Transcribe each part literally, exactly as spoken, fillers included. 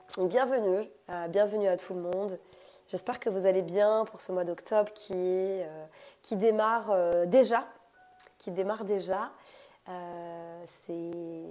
Bienvenue, euh, bienvenue à tout le monde. J'espère que vous allez bien pour ce mois d'octobre qui, est, euh, qui démarre euh, déjà. Qui démarre déjà. Euh, c'est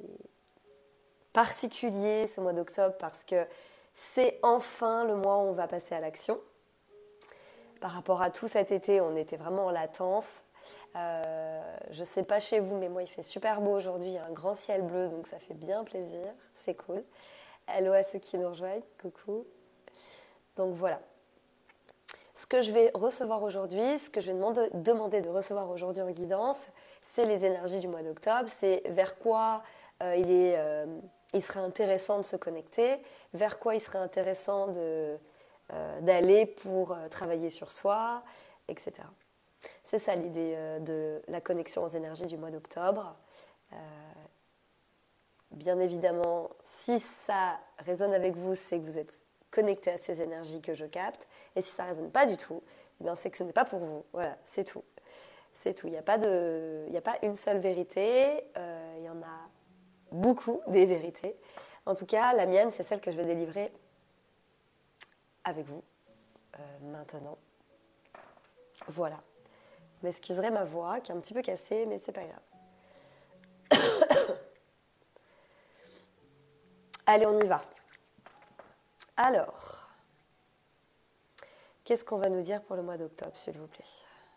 particulier ce mois d'octobre parce que c'est enfin le mois où on va passer à l'action. Par rapport à tout cet été, on était vraiment en latence. Euh, je ne sais pas chez vous, mais moi il fait super beau aujourd'hui, il y a un grand ciel bleu, donc ça fait bien plaisir, c'est cool. Hello à ceux qui nous rejoignent, coucou. Donc voilà. Ce que je vais recevoir aujourd'hui, ce que je vais demander, demander de recevoir aujourd'hui en guidance, c'est les énergies du mois d'octobre, c'est vers quoi euh, il, est, euh, il serait intéressant de se connecter, vers quoi il serait intéressant de, euh, d'aller pour euh, travailler sur soi, et cetera. C'est ça l'idée euh, de la connexion aux énergies du mois d'octobre. Euh, bien évidemment, si ça résonne avec vous, c'est que vous êtes connecté à ces énergies que je capte. Et si ça ne résonne pas du tout, eh bien, c'est que ce n'est pas pour vous. Voilà, c'est tout. C'est tout. Il n'y a pas de, il n'y a pas une seule vérité. Euh, il y en a beaucoup des vérités. En tout cas, la mienne, c'est celle que je vais délivrer avec vous euh, maintenant. Voilà. Vous m'excuserez ma voix qui est un petit peu cassée, mais c'est pas grave. Allez, on y va. Alors, qu'est-ce qu'on va nous dire pour le mois d'octobre, s'il vous plaît ?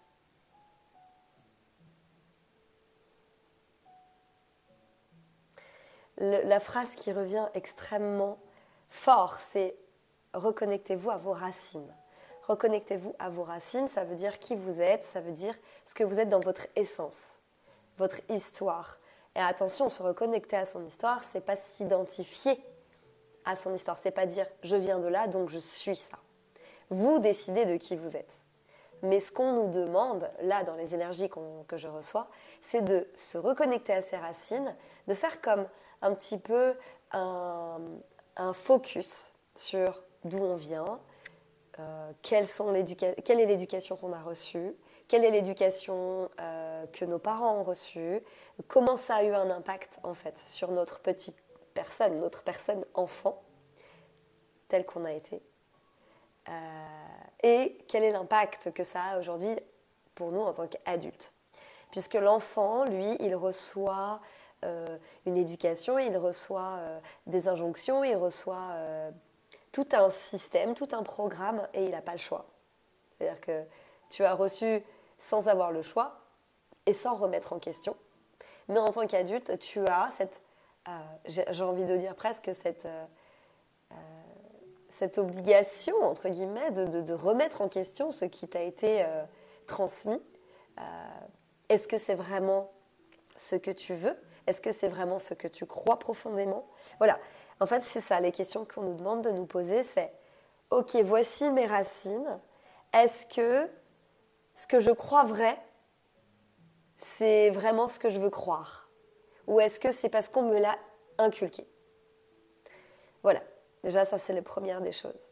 Le, la phrase qui revient extrêmement fort, c'est « reconnectez-vous à vos racines ». Reconnectez-vous à vos racines, ça veut dire qui vous êtes, ça veut dire ce que vous êtes dans votre essence, votre histoire. Et attention, se reconnecter à son histoire, c'est pas s'identifier à son histoire, c'est pas dire « je viens de là, donc je suis ça ». Vous décidez de qui vous êtes. Mais ce qu'on nous demande, là, dans les énergies qu'on, que je reçois, c'est de se reconnecter à ses racines, de faire comme un petit peu un, un focus sur d'où on vient, euh, quelles sont l'éduca- quelle est l'éducation qu'on a reçue, quelle est l'éducation euh, que nos parents ont reçue, comment ça a eu un impact, en fait, sur notre petite personne, notre personne enfant, telle qu'on a été. Euh, et quel est l'impact que ça a aujourd'hui pour nous en tant qu'adultes. Puisque l'enfant, lui, il reçoit euh, une éducation, il reçoit euh, des injonctions, il reçoit euh, tout un système, tout un programme, et il n'a pas le choix. C'est-à-dire que tu as reçu sans avoir le choix et sans remettre en question. Mais en tant qu'adulte, tu as cette, euh, j'ai, j'ai envie de dire presque cette... Euh, cette obligation, entre guillemets, de, de, de remettre en question ce qui t'a été euh, transmis. Euh, est-ce que c'est vraiment ce que tu veux ? Est-ce que c'est vraiment ce que tu crois profondément ? Voilà. En fait, c'est ça, les questions qu'on nous demande de nous poser, c'est « Ok, voici mes racines. Est-ce que ce que je crois vrai, c'est vraiment ce que je veux croire ? Ou est-ce que c'est parce qu'on me l'a inculqué ?» Voilà. Déjà, ça, c'est la première des choses.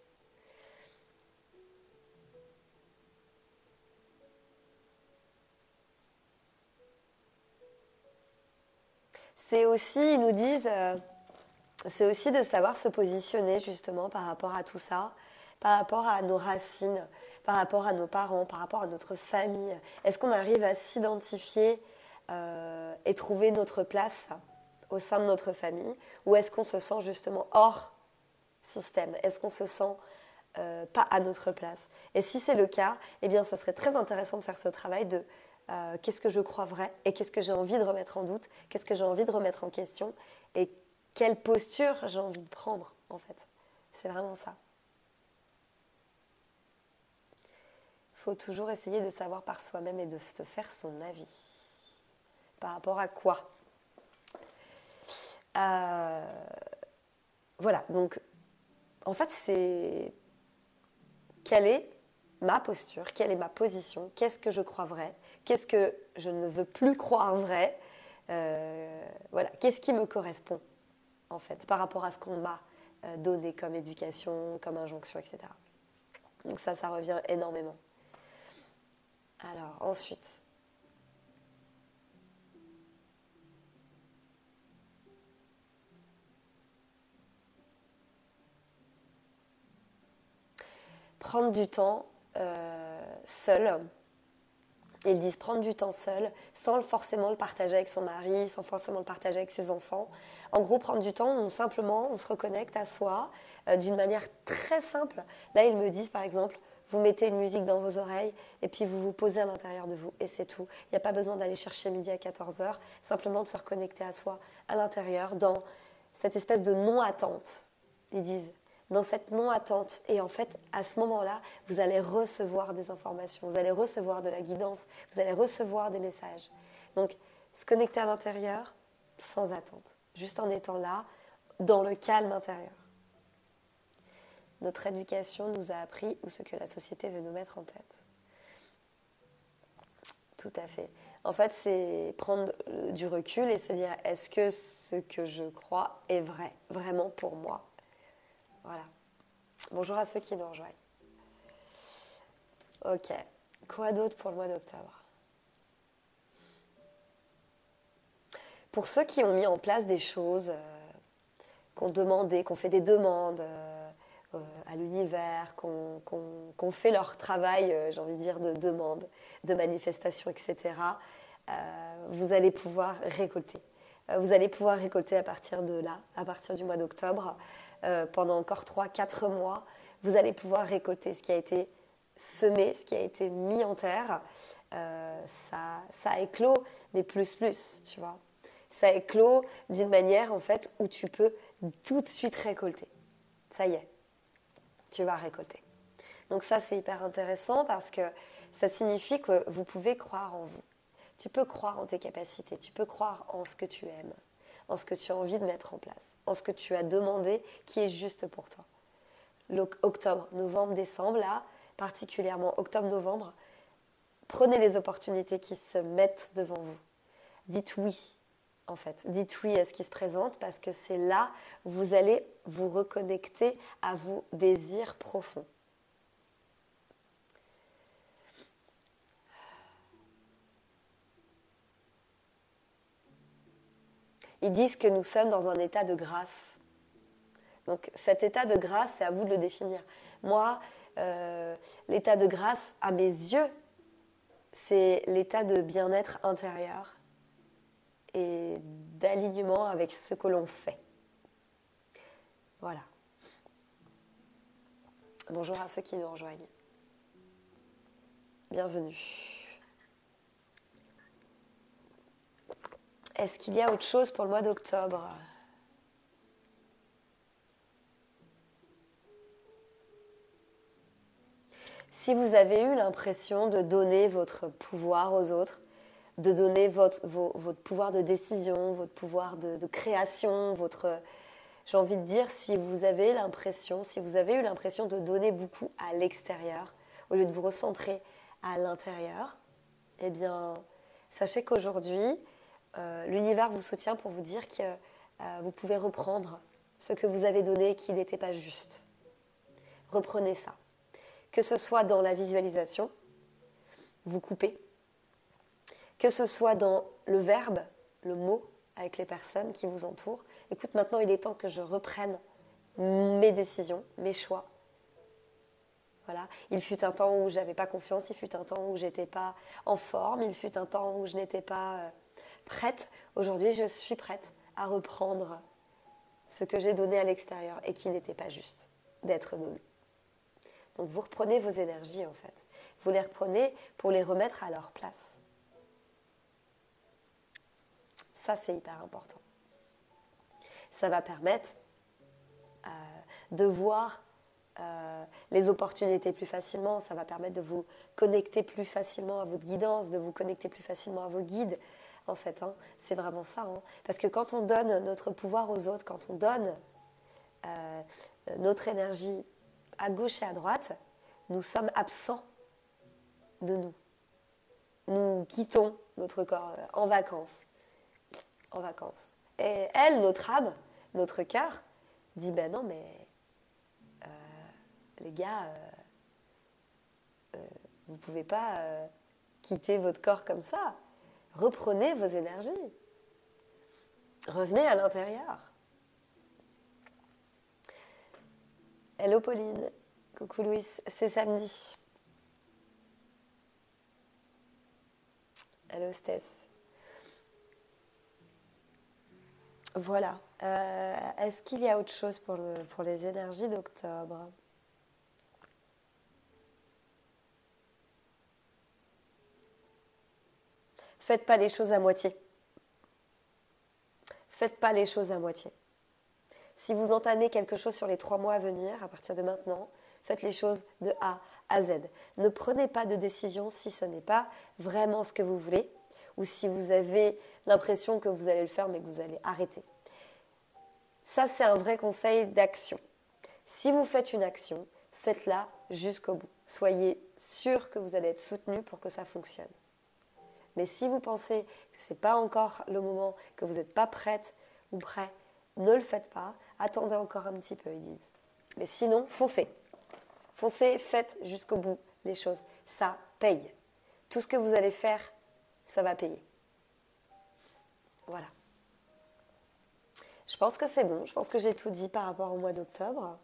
C'est aussi, ils nous disent, euh, c'est aussi de savoir se positionner justement par rapport à tout ça, par rapport à nos racines, par rapport à nos parents, par rapport à notre famille. Est-ce qu'on arrive à s'identifier euh, et trouver notre place au sein de notre famille, ou est-ce qu'on se sent justement hors système ? Est-ce qu'on se sent euh, pas à notre place ? Et si c'est le cas, eh bien, ça serait très intéressant de faire ce travail de euh, qu'est-ce que je crois vrai et qu'est-ce que j'ai envie de remettre en doute, qu'est-ce que j'ai envie de remettre en question et quelle posture j'ai envie de prendre, en fait. C'est vraiment ça. Il faut toujours essayer de savoir par soi-même et de se faire son avis. Par rapport à quoi ? euh, Voilà, donc, en fait, c'est... Quelle est ma posture ? Quelle est ma position ? Qu'est-ce que je crois vrai ? Qu'est-ce que je ne veux plus croire vrai ? euh, Voilà, qu'est-ce qui me correspond, en fait, par rapport à ce qu'on m'a euh, donné comme éducation, comme injonction, et cetera. Donc ça, ça revient énormément. Alors, ensuite... prendre du temps euh, seul. Ils disent prendre du temps seul, sans forcément le partager avec son mari, sans forcément le partager avec ses enfants. En gros, prendre du temps, on, simplement, on se reconnecte à soi euh, d'une manière très simple. Là, ils me disent, par exemple, vous mettez une musique dans vos oreilles et puis vous vous posez à l'intérieur de vous et c'est tout. Il n'y a pas besoin d'aller chercher midi à quatorze heures, simplement de se reconnecter à soi, à l'intérieur, dans cette espèce de non-attente, ils disent. Dans cette non-attente. Et en fait, à ce moment-là, vous allez recevoir des informations, vous allez recevoir de la guidance, vous allez recevoir des messages. Donc, se connecter à l'intérieur sans attente, juste en étant là, dans le calme intérieur. Notre éducation nous a appris ou ce que la société veut nous mettre en tête. Tout à fait. En fait, c'est prendre du recul et se dire, est-ce que ce que je crois est vrai, vraiment pour moi ? Voilà. Bonjour à ceux qui nous rejoignent. Ok. Quoi d'autre pour le mois d'octobre ? Pour ceux qui ont mis en place des choses, euh, qu'on demandé, qu'on fait des demandes euh, euh, à l'univers, qu'on, qu'on, qu'on fait leur travail, euh, j'ai envie de dire, de demande, de manifestation, et cetera, euh, vous allez pouvoir récolter. Euh, vous allez pouvoir récolter à partir de là, à partir du mois d'octobre, euh, pendant encore trois quatre mois, vous allez pouvoir récolter ce qui a été semé, ce qui a été mis en terre. Euh, ça, ça a éclos, mais plus plus, tu vois. Ça éclot d'une manière en fait où tu peux tout de suite récolter. Ça y est, tu vas récolter. Donc ça c'est hyper intéressant parce que ça signifie que vous pouvez croire en vous. Tu peux croire en tes capacités, tu peux croire en ce que tu aimes, en ce que tu as envie de mettre en place, en ce que tu as demandé qui est juste pour toi. Octobre, novembre, décembre, là, particulièrement octobre-novembre, prenez les opportunités qui se mettent devant vous. Dites oui. En fait, dites oui à ce qui se présente parce que c'est là où vous allez vous reconnecter à vos désirs profonds. Ils disent que nous sommes dans un état de grâce. Donc cet état de grâce, c'est à vous de le définir. Moi, euh, l'état de grâce, à mes yeux, c'est l'état de bien-être intérieur et d'alignement avec ce que l'on fait. Voilà. Bonjour à ceux qui nous rejoignent. Bienvenue. Est-ce qu'il y a autre chose pour le mois d'octobre ? Si vous avez eu l'impression de donner votre pouvoir aux autres, de donner votre, vos, votre pouvoir de décision, votre pouvoir de, de création, votre... J'ai envie de dire, si vous avez l'impression, si vous avez eu l'impression de donner beaucoup à l'extérieur, au lieu de vous recentrer à l'intérieur, eh bien, sachez qu'aujourd'hui, euh, l'univers vous soutient pour vous dire que euh, vous pouvez reprendre ce que vous avez donné qui n'était pas juste. Reprenez ça. Que ce soit dans la visualisation, vous coupez, que ce soit dans le verbe, le mot, avec les personnes qui vous entourent. Écoute, maintenant il est temps que je reprenne mes décisions, mes choix. Voilà. Il fut un temps où je n'avais pas confiance, il fut un temps où je n'étais pas en forme, il fut un temps où je n'étais pas euh, prête. Aujourd'hui, je suis prête à reprendre ce que j'ai donné à l'extérieur et qui n'était pas juste d'être donné. Donc vous reprenez vos énergies en fait. Vous les reprenez pour les remettre à leur place. Ça, c'est hyper important. Ça va permettre euh, de voir euh, les opportunités plus facilement. Ça va permettre de vous connecter plus facilement à votre guidance, de vous connecter plus facilement à vos guides. En fait, hein, c'est vraiment ça. Hein. Parce que quand on donne notre pouvoir aux autres, quand on donne euh, notre énergie à gauche et à droite, nous sommes absents de nous. Nous quittons notre corps en vacances. En vacances. Et elle, notre âme, notre cœur, dit ben non, mais euh, les gars, euh, euh, vous ne pouvez pas euh, quitter votre corps comme ça. Reprenez vos énergies. Revenez à l'intérieur. Hello Pauline. Coucou Louis, c'est samedi. Hello Stess. Voilà. Euh, Est-ce qu'il y a autre chose pour, le, pour les énergies d'octobre? Faites pas les choses à moitié. Faites pas les choses à moitié. Si vous entamez quelque chose sur les trois mois à venir, à partir de maintenant, faites les choses de A à Z. Ne prenez pas de décision si ce n'est pas vraiment ce que vous voulez ou si vous avez l'impression que vous allez le faire mais que vous allez arrêter. Ça, c'est un vrai conseil d'action. Si vous faites une action, faites-la jusqu'au bout. Soyez sûr que vous allez être soutenu pour que ça fonctionne. Mais si vous pensez que ce n'est pas encore le moment, que vous n'êtes pas prête ou prêt, ne le faites pas. Attendez encore un petit peu, ils disent. Mais sinon, foncez. Foncez, faites jusqu'au bout les choses. Ça paye. Tout ce que vous allez faire, ça va payer. Voilà. Je pense que c'est bon. Je pense que j'ai tout dit par rapport au mois d'octobre.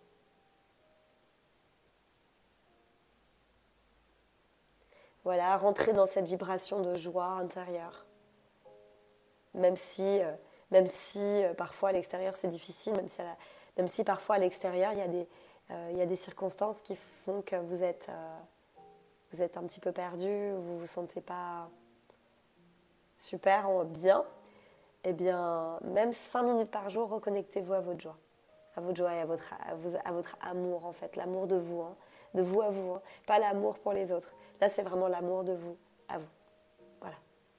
Voilà, rentrer dans cette vibration de joie intérieure. Même si, euh, même si euh, parfois à l'extérieur c'est difficile, même si, la, même si parfois à l'extérieur il y a des, euh, il y a des circonstances qui font que vous êtes, euh, vous êtes un petit peu perdu, vous ne vous sentez pas super, bien, eh bien, même cinq minutes par jour, reconnectez-vous à votre joie. À votre joie et à votre, à vous- à votre amour, en fait. L'amour de vous, hein. De vous à vous. Hein. Pas l'amour pour les autres. Là, c'est vraiment l'amour de vous à vous. Voilà.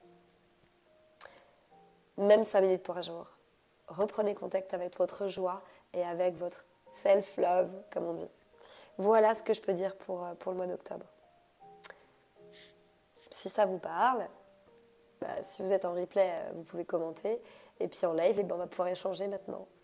Même cinq minutes par jour. Reprenez contact avec votre joie et avec votre self-love, comme on dit. Voilà ce que je peux dire pour, pour le mois d'octobre. Si ça vous parle, bah, si vous êtes en replay, vous pouvez commenter. Et puis en live, et ben, on va pouvoir échanger maintenant.